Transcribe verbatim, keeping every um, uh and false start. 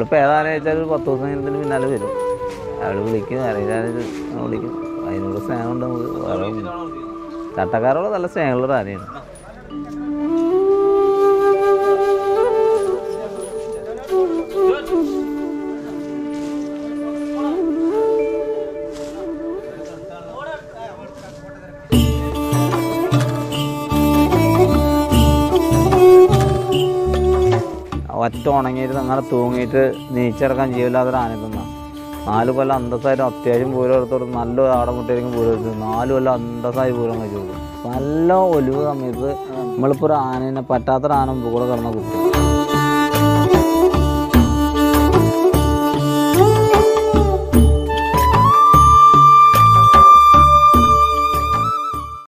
ഇപ്പോൾ ഏതാണെന്ന് വെച്ചാൽ ഒരു പത്ത് ദിവസം കഴിഞ്ഞതിന് പിന്നാലെ വരും. അയാൾ വിളിക്കും, അറിയാതെ വിളിക്കും. അതിനോട് സ്നേഹമുണ്ട് നമുക്ക്. വേറെ ചട്ടക്കാരോട് നല്ല സ്നേഹമുള്ള ആനയാണ്. ഒറ്റ ഉണങ്ങിയിട്ട് അങ്ങനെ തൂങ്ങിയിട്ട് നീച്ചിറക്കാൻ ജീവല്ലാത്തൊരു ആന തിന്നാം. നാല് കൊല്ലം അന്തസ്സായിട്ട് അത്യാവശ്യം പൂരം എടുത്തോട്ട് നല്ല ആടെ മുട്ടായിരിക്കും പൂരം എടുത്തു. നാല് കൊല്ലം അന്തസ്സായി പൂരം കഴിച്ചു കൊടുക്കും. നല്ല ഒലിവ് സമയത്ത് നമ്മളിപ്പോൾ ഒരു ആനേനെ പറ്റാത്തൊരു ആന കൂടെ കിടന്ന കുത്തി